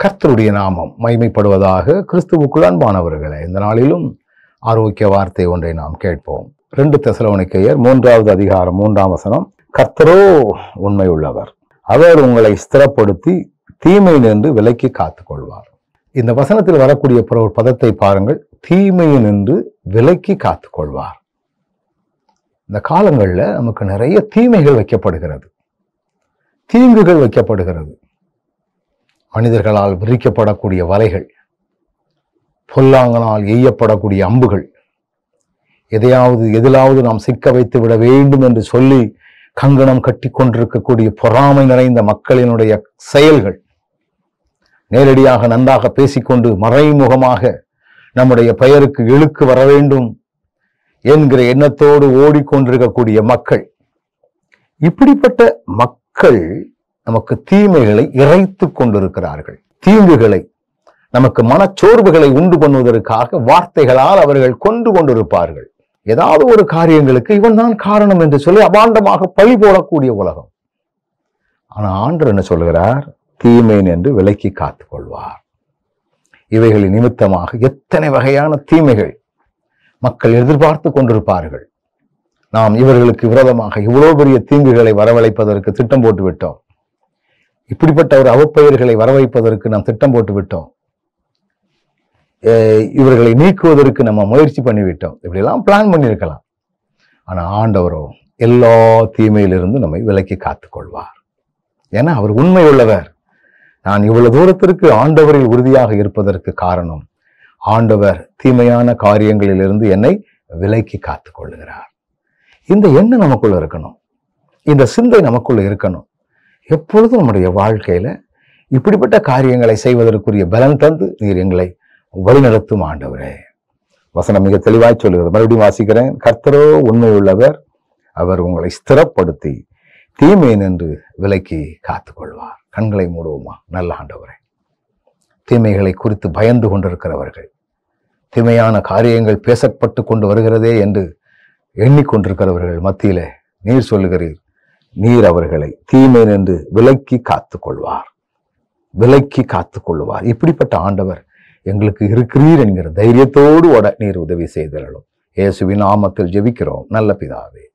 கர்த்தருடைய நாமம் மகிமைப்படுவதாக. கிறிஸ்துவுக்குள் அன்பானவர்களே, இந்த நாளிலும் ஆரோக்கிய வார்த்தை ஒன்றை நாம் கேட்போம். 2 தெசலோனிக்கேயர் 3வது அதிகாரம் 3ஆம் வசனம். கர்த்தரோ உண்மை உள்ளவர், அவர் உங்களை ஸ்திரப்படுத்தி தீமை நின்று விலக்கி காத்துக் கொள்வார். இந்த வசனத்தில் வரக்கூடிய ஒரு பதத்தை பாருங்கள், தீமையை நின்று விலக்கி காத்துக் கொள்வார். இந்த காலங்களில் நமக்கு நிறைய தீமைகள் வைக்கப்படுகிறது, தீங்குகள் வைக்கப்படுகிறது. மனிதர்களால் விரிக்கப்படக்கூடிய வலைகள், பொல்லாங்கனால் எய்யப்படக்கூடிய அம்புகள், எதிலாவது நாம் சிக்க வைத்து விட வேண்டும் என்று சொல்லி கங்கணம் கட்டி கொண்டிருக்கக்கூடிய பொறாமை நிறைந்த மக்களினுடைய செயல்கள், நேரடியாக நன்றாக பேசிக்கொண்டு மறைமுகமாக நம்முடைய பெயருக்கு இழுக்கு வர வேண்டும் என்கிற எண்ணத்தோடு ஓடிக்கொண்டிருக்கக்கூடிய மக்கள், இப்படிப்பட்ட மக்கள் நமக்கு தீமைகளை இறைத்து கொண்டிருக்கிறார்கள். தீங்குகளை, நமக்கு மனச்சோர்வுகளை உண்டு பண்ணுவதற்காக வார்த்தைகளால் அவர்கள் கொண்டிருப்பார்கள். ஏதாவது ஒரு காரியங்களுக்கு இவன் தான் காரணம் என்று சொல்லி அபாண்டமாக பழி போடக்கூடிய உலகம். ஆனா ஆண்டவர் என்ன சொல்கிறார்? தீமை என்று விலக்கி காத்துக் கொள்வார். இவைகளின் நிமித்தமாக எத்தனை வகையான தீமைகள் மக்கள் எதிர்பார்த்து கொண்டிருப்பார்கள். நாம் இவர்களுக்கு விரோதமாக இவ்வளவு பெரிய தீங்குகளை வரவழைப்பதற்கு திட்டம் போட்டு விட்டோம், இப்படிப்பட்ட ஒரு அவப்பெயர்களை வரவைப்பதற்கு நாம் திட்டம் போட்டு விட்டோம், இவர்களை நீக்குவதற்கு நம்ம முயற்சி பண்ணிவிட்டோம், இப்படியெல்லாம் பிளான் பண்ணியிருக்கலாம். ஆனா ஆண்டவரோ எல்லா தீமையிலிருந்து நம்மை விலக்கி காத்துக் கொள்வார். ஏன்னா அவர் உண்மை உள்ளவர். நான் இவ்வளவு தூரத்திற்கு ஆண்டவரில் உறுதியாக இருப்பதற்கு காரணம், ஆண்டவர் தீமையான காரியங்களிலிருந்து என்னை விலக்கி காத்துக் கொள்ளுகிறார். இந்த எண்ணம் நமக்குள்ள இருக்கணும், இந்த சிந்தை நமக்குள்ள இருக்கணும். எப்பொழுதும் நம்முடைய வாழ்க்கையில இப்படிப்பட்ட காரியங்களை செய்வதற்குரிய பலன் தந்து நீர் எங்களை வழிநடத்தும் ஆண்டவரே. வசனம் மிக தெளிவாய் சொல்லுகிறது. மறுபடியும் வாசிக்கிறேன். கர்த்தரோ உண்மை உள்ளவர், அவர் உங்களை ஸ்திரப்படுத்தி தீமை நின்று விலக்கி காத்துக் கொள்வார். கண்களை மூடுவோமா? நல்ல ஆண்டவரே, தீமைகளை குறித்து பயந்து கொண்டிருக்கிறவர்கள், தீமையான காரியங்கள் பேசப்பட்டு கொண்டு வருகிறதே என்று எண்ணிக்கொண்டிருக்கிறவர்கள் மத்தியிலே நீர் சொல்லுகிறீர், நீர் அவர்களை தீமை நின்று விலக்கி காத்துக் கொள்வார், விலக்கி காத்துக் கொள்வார். இப்படிப்பட்ட ஆண்டவர் எங்களுக்கு இருக்கிறீர் என்கிற தைரியத்தோடு ஓட நீர் உதவி செய்தருளும். இயேசுவின் நாமத்தில் ஜெபிக்கிறோம் நல்ல பிதாவே.